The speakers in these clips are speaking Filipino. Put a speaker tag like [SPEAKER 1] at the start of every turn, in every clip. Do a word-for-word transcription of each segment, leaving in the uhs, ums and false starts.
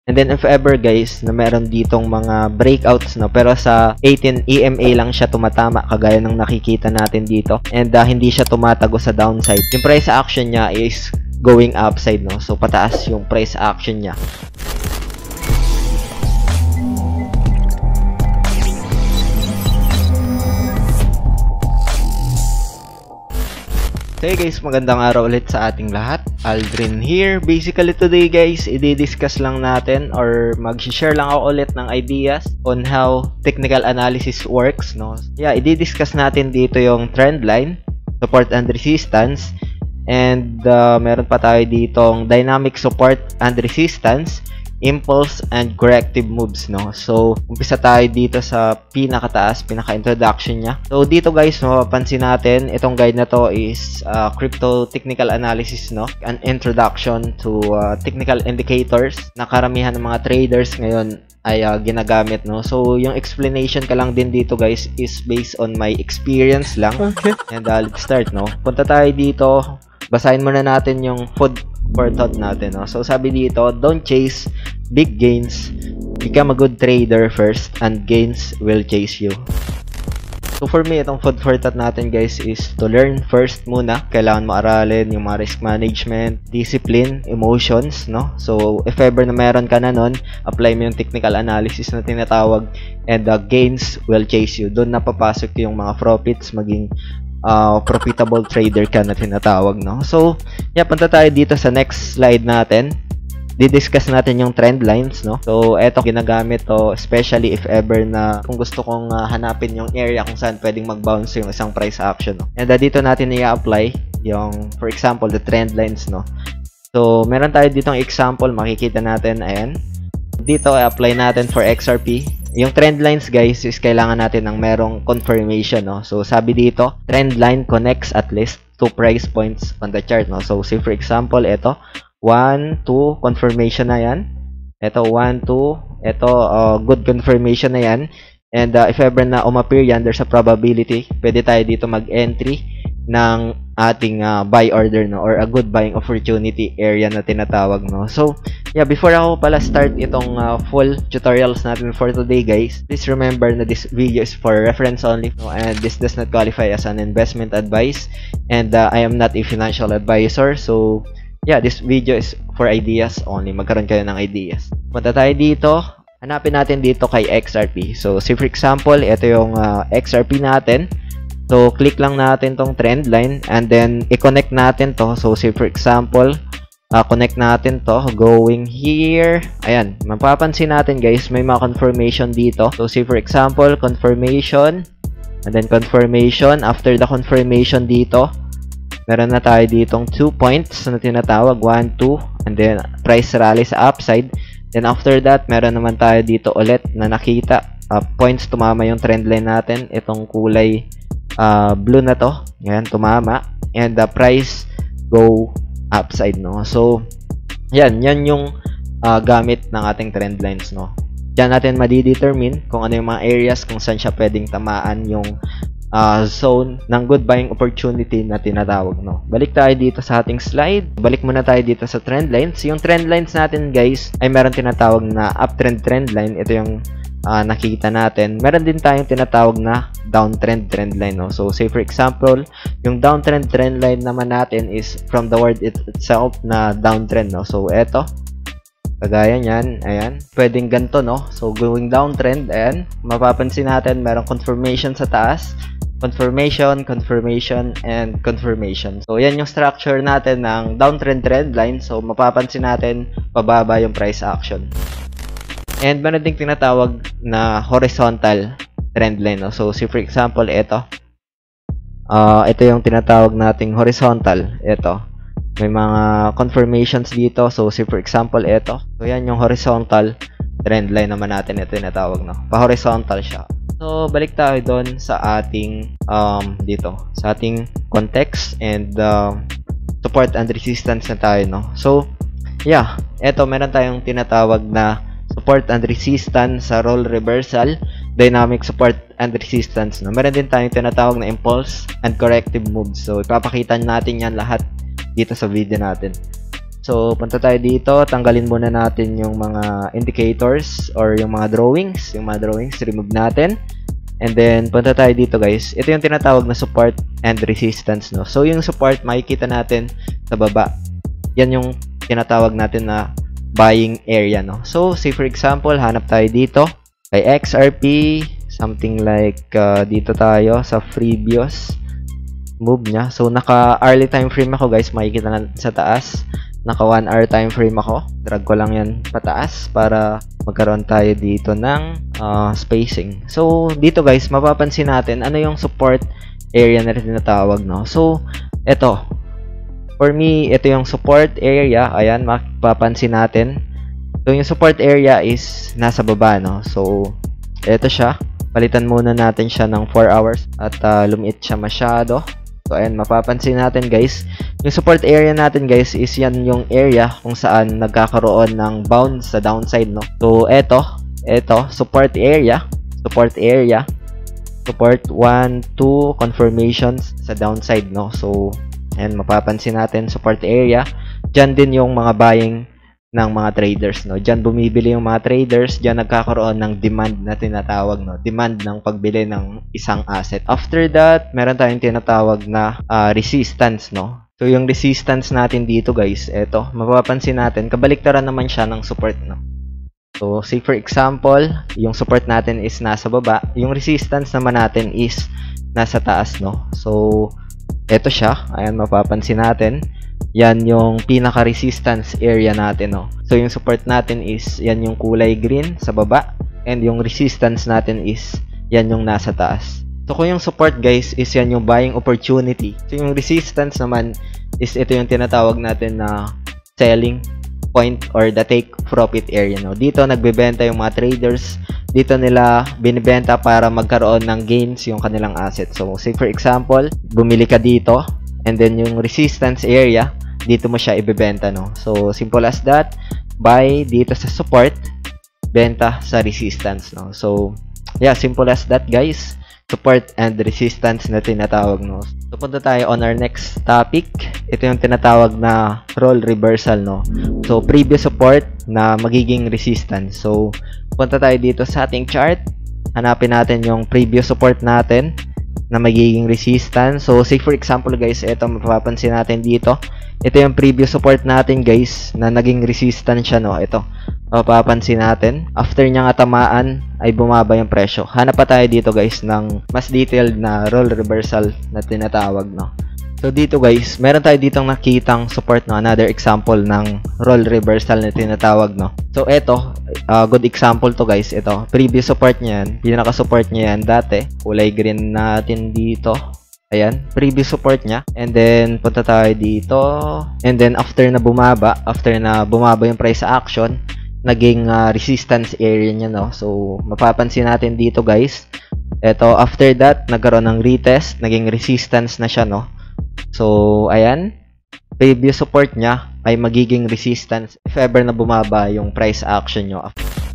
[SPEAKER 1] And then if ever guys na meron ditong mga breakouts, no, pero sa eighteen E M A lang siya tumatama kagaya ng nakikita natin dito, and uh, hindi siya tumatago sa downside, yung price action niya is going upside, no, so pataas yung price action niya. So hey guys, magandang araw ulit sa ating lahat. Aldrin here. Basically today guys, i-discuss lang natin or mag-share lang ako ulit ng ideas on how technical analysis works, no? Yeah, i-discuss natin dito yung trend line, support and resistance, and uh, meron pa tayo ditong dynamic support and resistance, impulse and corrective moves, no? So, umpisa tayo dito sa pinakataas, pinaka-introduction niya. So, dito guys, mapapansin natin, itong guide na to is uh, crypto technical analysis, no? An introduction to uh, technical indicators na karamihan ng mga traders ngayon ay uh, ginagamit, no? So, yung explanation ka lang din dito guys is based on my experience lang. Okay. And uh, let's start, no? Punta tayo dito, basahin muna natin yung food for thought natin, no? So sabi dito, don't chase big gains, become a good trader first and gains will chase you. So for me, itong food for thought natin guys is to learn first muna. Kailangan mo aralin yung mga risk management, discipline, emotions, no? So if ever na meron ka na nun, apply mo yung technical analysis na tinatawag, and the gains will chase you. Doon napapasok yung mga profits, maging Uh, profitable trader ka na tinatawag, no? So, yeah, punta tayo dito sa next slide natin. Didiscuss natin yung trend lines, no? So, eto, ginagamit to especially if ever na kung gusto kong uh, hanapin yung area kung saan pwedeng mag-bounce yung isang price action, no? And uh, dito natin i-apply yung, for example, the trend lines, no? So, meron tayo ditong example, makikita natin, ayan. Dito, i-apply natin for X R P. Yung trend lines guys is kailangan natin ng merong confirmation, no? So sabi dito, trend line connects at least two price points on the chart, no? So say for example, ito one, two, confirmation na yan. Ito one, two, ito uh, good confirmation na yan. And uh, if ever na umappear yan, there's a probability pwede tayo dito mag-entry ng ating uh, buy order, no, or a good buying opportunity area na tinatawag, no. So yeah, before ako pala start itong uh, full tutorials natin for today guys, please remember na this video is for reference only, no, and this does not qualify as an investment advice, and uh, I am not a financial advisor. So yeah, this video is for ideas only. Magkaroon kayo ng ideas. Punta tayo dito, hanapin natin dito kay X R P. So say for example, ito yung uh, X R P natin. So, click lang natin tong trend line and then i-connect natin to. So, say for example, uh, connect natin to going here. Ayan, mapapansin natin guys, may mga confirmation dito. So, say for example, confirmation and then confirmation. After the confirmation dito, meron na tayo ditong two points na tinatawag, one, two, and then price rally sa upside. Then after that, meron naman tayo dito ulit na nakita uh, points tumama yung trend line natin. Itong kulay Uh, blue na to, yan, tumama, and the price go upside, no? So, yan, yan yung uh, gamit ng ating trend lines, no? Diyan natin madidetermine kung ano yung mga areas kung saan siya pwedeng tamaan yung uh, zone ng good buying opportunity na tinatawag, no? Balik tayo dito sa ating slide. Balik muna tayo dito sa trend lines. Yung trend lines natin, guys, ay meron tinatawag na uptrend trend line. Ito yung Uh, nakikita natin. Meron din tayong tinatawag na downtrend trend line, no? So say for example, yung downtrend trend line naman natin is from the word it itself na downtrend, no? So eto, kagaya niyan, ayan, pwedeng ganito, no? So going downtrend, ayan, mapapansin natin merong confirmation sa taas, confirmation, confirmation, and confirmation. So yan yung structure natin ng downtrend trend line. So mapapansin natin pababa yung price action. And meron ding tinatawag na horizontal trend line, no? So, say for example, ito. Uh, ito yung tinatawag nating horizontal. Ito. May mga confirmations dito. So, say for example, ito. So, yan yung horizontal trend line naman natin. Ito yung tinatawag, no? Pa-horizontal siya. So, balik tayo doon sa ating, um, dito. Sa ating context and uh, support and resistance na tayo, no? So, yeah. Ito, meron tayong tinatawag na support and resistance sa role reversal, dynamic support and resistance, no? Meron din tayong tinatawag na impulse and corrective moves. So, ipapakita natin yan lahat dito sa video natin. So, punta tayo dito. Tanggalin muna natin yung mga indicators or yung mga drawings. Yung mga drawings, remove natin. And then, punta tayo dito guys. Ito yung tinatawag na support and resistance, no? So, yung support, makikita natin sa baba. Yan yung tinatawag natin na buying area, no? So, say for example, hanap tayo dito kay X R P, something like uh, dito tayo sa previous move niya. So, naka early time frame ako guys, makikita na sa taas. Naka one hour time frame ako. Drag ko lang yan pataas para magkaroon tayo dito ng uh, spacing. So, dito guys, mapapansin natin ano yung support area na tinatawag, no? So, eto. For me, ito yung support area. Ayan, mapapansin natin. So, yung support area is nasa baba, no? So, eto siya. Palitan muna natin siya ng four hours at uh, lumiit siya masyado. So, ayan, mapapansin natin guys, yung support area natin guys is yan yung area kung saan nagkakaroon ng bounce sa downside, no? So, eto, eto, support area, support area, support one, two, confirmations sa downside, no? So, ayan, mapapansin natin, support area, dyan din yung mga buying ng mga traders, no? Diyan bumibili yung mga traders, diyan nagkakaroon ng demand na tinatawag, no? Demand ng pagbili ng isang asset. After that, meron tayong tinatawag na uh, resistance, no? So, yung resistance natin dito, guys, eto, mapapansin natin, kabaliktaran naman siya ng support, no? So, say for example, yung support natin is nasa baba, yung resistance naman natin is nasa taas, no? So, eto siya, ayan, mapapansin natin. Yan yung pinaka-resistance area natin, no? So, yung support natin is, yan yung kulay green sa baba. And yung resistance natin is, yan yung nasa taas. So, kung yung support, guys, is yan yung buying opportunity. So, yung resistance naman is ito yung tinatawag natin na selling point or the take profit area, no? Dito, nagbebenta yung mga traders. Dito nila binibenta para magkaroon ng gains yung kanilang asset. So, say for example, bumili ka dito. And then, yung resistance area, dito mo siya ibebenta, no? So, simple as that. Buy dito sa support, benta sa resistance, no? So, yeah, simple as that, guys. Support and resistance na tinatawag, no? So, punta tayo on our next topic. Ito yung tinatawag na role reversal, no? So, previous support na magiging resistance. So, punta tayo dito sa ating chart. Hanapin natin yung previous support natin na magiging resistance. So, say for example guys, ito mapapansin natin dito. Ito yung previous support natin guys, na naging resistance siya, no? Ito, mapapansin natin. After niya nga tamaan, ay bumaba yung presyo. Hanap pa tayo dito guys ng mas detailed na role reversal na tinatawag, no? So, dito guys, meron tayo ditong nakitang support, no? Another example ng role reversal na tinatawag, no? So, ito, uh, good example to guys. Ito, previous support niya yan. Pinaka-support niya yan dati. Kulay green natin dito. Ayan, previous support niya. And then, punta tayo dito. And then, after na bumaba, after na bumaba yung price action, naging uh, resistance area niya, no? So, mapapansin natin dito guys. Ito, after that, nagkaroon ng retest. Naging resistance na siya, no? So, ayan, previous support niya ay magiging resistance if ever na bumaba yung price action nyo.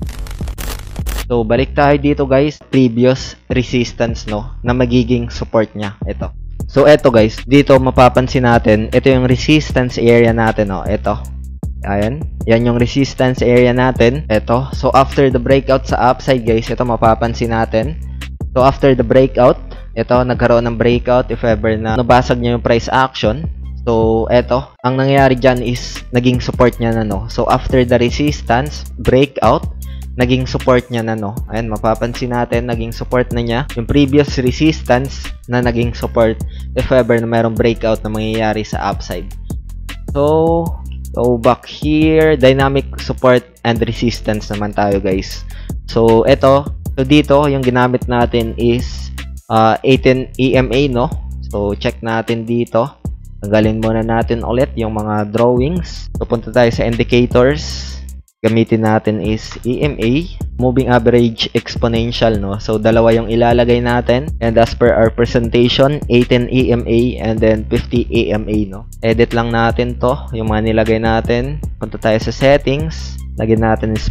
[SPEAKER 1] So, balik tayo dito guys, previous resistance, no, na magiging support niya. Ito. So, eto guys, dito mapapansin natin, ito yung resistance area natin, no, ito. Ayan, yan yung resistance area natin. Ito. So, after the breakout sa upside guys, ito mapapansin natin. So, after the breakout, ito, nagkaroon ng breakout if ever na nabasag niya yung price action. So, eto, ang nangyayari dyan is naging support niya na, no? So, after the resistance, breakout, naging support niya na, no? Ayan, mapapansin natin, naging support na niya yung previous resistance na naging support if ever na mayroong breakout na mangyayari sa upside. So, go back here, dynamic support and resistance naman tayo, guys. So, eto, so dito, yung ginamit natin is Uh, eighteen E M A, no? So, check natin dito. Tanggalin muna natin ulit yung mga drawings. So, punta tayo sa indicators. Gamitin natin is E M A, moving average exponential, no? So, dalawa yung ilalagay natin. And as per our presentation, eighteen E M A and then fifty E M A, no? Edit lang natin to, yung mga nilagay natin. Punta tayo sa settings. Lagyan natin is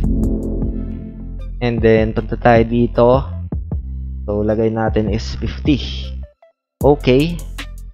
[SPEAKER 1] and then, punta tayo dito. So, lagay natin is fifty. Okay.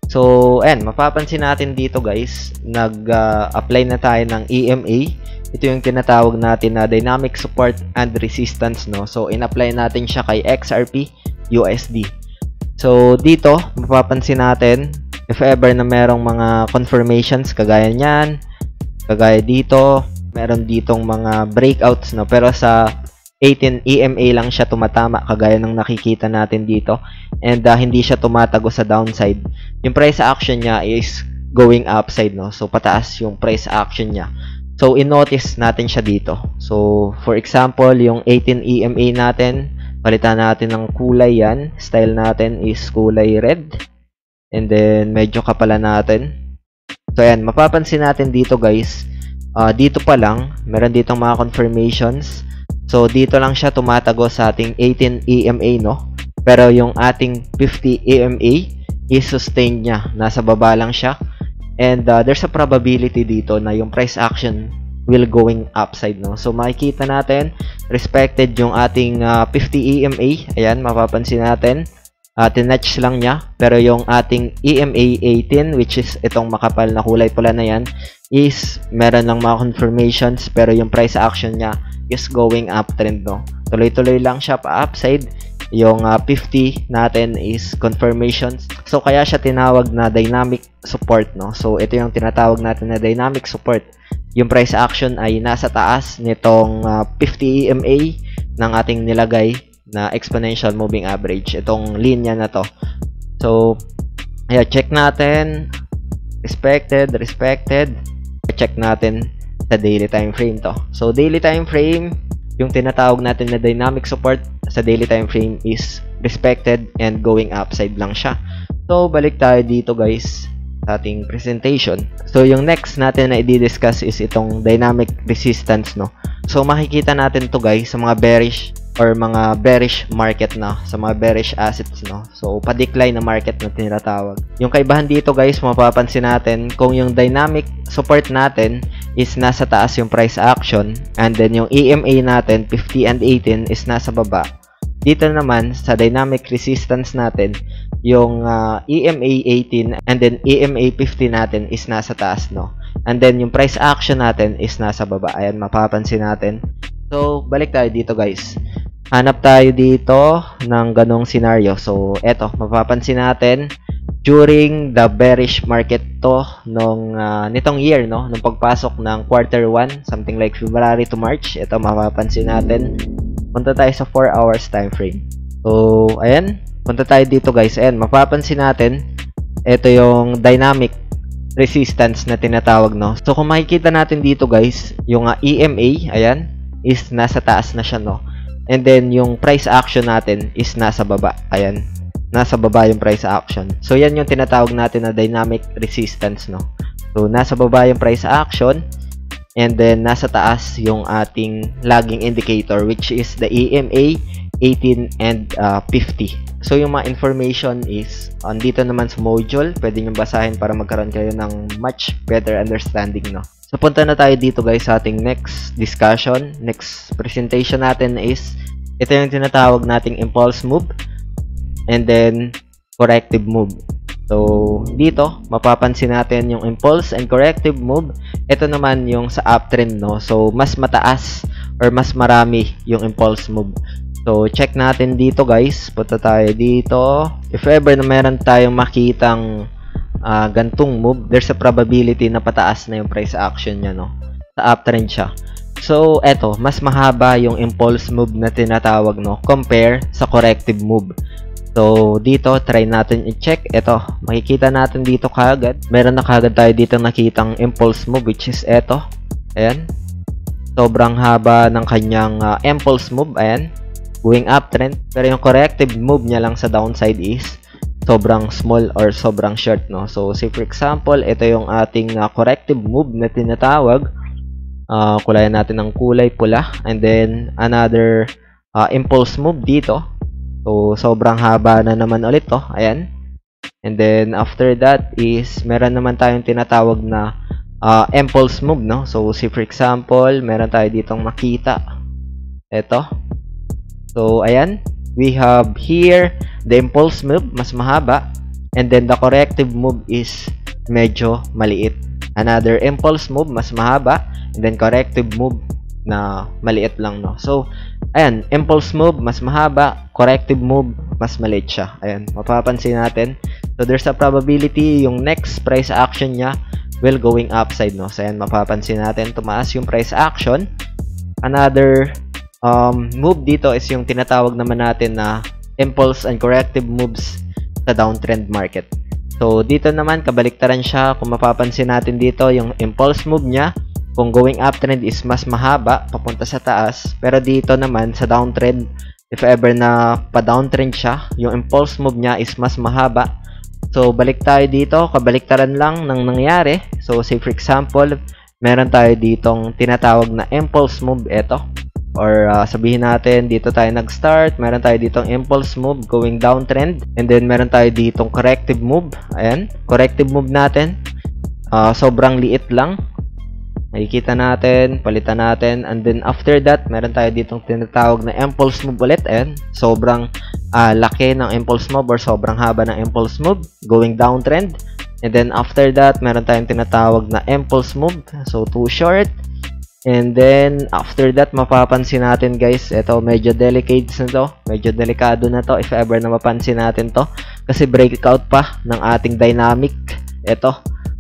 [SPEAKER 1] So, ayan, mapapansin natin dito guys, nag-apply uh, na tayo ng E M A. Ito yung tinatawag natin na dynamic support and resistance, no? So, in-apply natin siya kay X R P U S D. So, dito, mapapansin natin, if ever na merong mga confirmations, kagaya niyan, kagaya dito, meron ditong mga breakouts, no? Pero sa eighteen E M A lang siya tumatama, kagaya ng nakikita natin dito. And uh, hindi siya tumatago sa downside. Yung price action niya is going upside, no? So, pataas yung price action niya. So, in-notice natin siya dito. So, for example, yung eighteen E M A natin, palitan natin ng kulay yan. Style natin is kulay red. And then, medyo kapala natin. So, ayan, mapapansin natin dito guys. Uh, dito pa lang, meron ditong mga confirmations. So, dito lang siya tumatago sa ating eighteen E M A, no? Pero yung ating fifty E M A is sustained niya. Nasa baba lang siya. And uh, there's a probability dito na yung price action will going upside, no? So, makikita natin, respected yung ating uh, fifty E M A. Ayan, mapapansin natin. Uh, tinatch lang niya. Pero yung ating E M A eighteen, which is itong makapal na kulay pula na yan, is meron lang mga confirmations. Pero yung price action niya is going uptrend, no? Tuloy-tuloy lang siya pa upside. Yung uh, fifty natin is confirmations. So, kaya siya tinawag na dynamic support, no? So, ito yung tinatawag natin na dynamic support. Yung price action ay nasa taas nitong uh, fifty E M A ng ating nilagay na exponential moving average. Itong linya na to. So, ayan, check natin. Respected, respected. Check natin sa daily time frame to. So, daily time frame, yung tinatawag natin na dynamic support sa daily time frame is respected and going upside lang siya. So, balik tayo dito guys sa ating presentation. So, yung next natin na i-discuss is itong dynamic resistance, no? So, makikita natin to guys sa mga bearish or mga bearish market na, sa mga bearish assets, no? So, pa-decline na market na tinatawag. Yung kaibahan dito guys, mapapansin natin kung yung dynamic support natin is nasa taas yung price action, and then yung E M A natin, fifty and eighteen, is nasa baba. Dito naman, sa dynamic resistance natin, yung uh, E M A eighteen and then E M A fifty natin is nasa taas, no? And then, yung price action natin is nasa baba. Ayan, mapapansin natin. So, balik tayo dito guys. Hanap tayo dito ng ganong scenario. So, eto, mapapansin natin, during the bearish market to nung uh, nitong year, no, nung pagpasok ng quarter one, something like February to March, ito mapapansin natin. Punta tayo sa four hours time frame. So, ayan, punta tayo dito guys. Ayan, mapapansin natin, ito yung dynamic resistance na tinatawag, no. So, kung makikita natin dito guys, yung uh, E M A, ayan, is nasa taas na siya, no. And then, yung price action natin is nasa baba. Ayan. Nasa baba yung price action. So, yan yung tinatawag natin na dynamic resistance, no? So, nasa baba yung price action. And then, nasa taas yung ating lagging indicator, which is the E M A eighteen and uh, fifty. So, yung mga information is andito naman sa module. Pwede nyo basahin para magkaroon kayo ng much better understanding, no? So, punta na tayo dito guys sa ating next discussion. Next presentation natin is, ito yung tinatawag nating impulse move and then corrective move. So, dito, mapapansin natin yung impulse and corrective move. Ito naman yung sa uptrend, no? So, mas mataas or mas marami yung impulse move. So, check natin dito guys. Punta tayo dito. If ever na meron tayong makitang Uh, gantong move, there's a probability na pataas na yung price action niya, no? Sa uptrend siya. So, eto, mas mahaba yung impulse move na tinatawag, no? Compare sa corrective move. So, dito, try natin i-check. Eto, makikita natin dito kagad. Meron na kagad tayo dito nakitang impulse move, which is eto. Ayan. Sobrang haba ng kanyang uh, impulse move. Ayan. Going uptrend. Pero yung corrective move niya lang sa downside is sobrang small or sobrang short, no? So, say for example, ito yung ating uh, corrective move na tinatawag. Uh, kulayan natin ng kulay pula. And then, another uh, impulse move dito. So, sobrang haba na naman ulit to. Ayan. And then, after that is, meron naman tayong tinatawag na uh, impulse move, no? So, say for example, meron tayo ditong makita. Ito. So, ayan. We have here the impulse move, mas mahaba. And then the corrective move is medyo maliit. Another impulse move, mas mahaba. And then corrective move na maliit lang, no? So, ayan, impulse move, mas mahaba. Corrective move, mas maliit siya. Ayan, mapapansin natin. So, there's a probability yung next price action niya will going upside, no? So, ayan, mapapansin natin. Tumaas yung price action. Another um, move dito is yung tinatawag naman natin na impulse and corrective moves sa downtrend market. So, dito naman, kabaliktaran siya. Kung mapapansin natin dito, yung impulse move niya, kung going uptrend is mas mahaba, papunta sa taas. Pero dito naman, sa downtrend, if ever na pa-downtrend siya, yung impulse move niya is mas mahaba. So, balik tayo dito, kabaliktaran lang ng nangyari. So, say for example, meron tayo ditong tinatawag na impulse move, eto. Or uh, sabihin natin, dito tayo nag-start, meron tayo ditong impulse move going downtrend. And then, meron tayo ditong corrective move. Ayan, corrective move natin. Uh, sobrang liit lang. Makikita natin, palitan natin, and then after that, meron tayo ditong tinatawag na impulse move ulit. Ayan, sobrang uh, laki ng impulse move or sobrang haba ng impulse move going downtrend. And then after that, meron tayong tinatawag na impulse move, so too short. And then after that, mapapansin natin guys, ito medyo delicate na to, medyo delikado na to if ever na mapansin natin to, kasi breakout pa ng ating dynamic. Ito,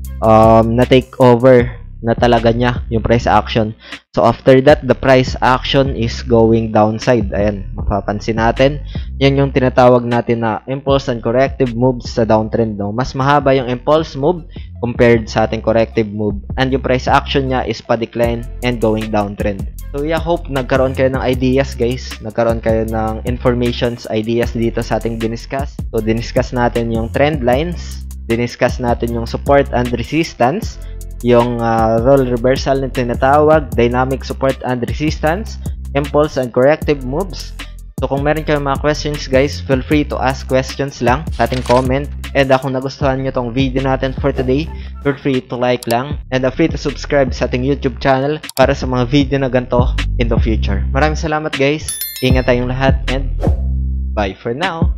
[SPEAKER 1] um, na take over na talaga niya yung price action. So after that, the price action is going downside. Ayan, mapapansin natin. Yan yung tinatawag natin na impulse and corrective moves sa downtrend, no? Mas mahaba yung impulse move compared sa ating corrective move. And yung price action niya is pa-decline and going downtrend. So yeah, hope nagkaroon kayo ng ideas guys. Nagkaroon kayo ng informations, ideas dito sa ating diniscuss. So diniscuss natin yung trend lines. Diniscuss natin yung support and resistance. Yung uh, role reversal na tinatawag, dynamic support and resistance, impulse and corrective moves. So kung meron kayong mga questions guys, feel free to ask questions lang sa ating comment. And uh, kung nagustuhan nyo tong video natin for today, feel free to like lang. And uh, free to subscribe sa ating YouTube channel para sa mga video na ganito in the future. Maraming salamat guys. Ingat tayong lahat and bye for now.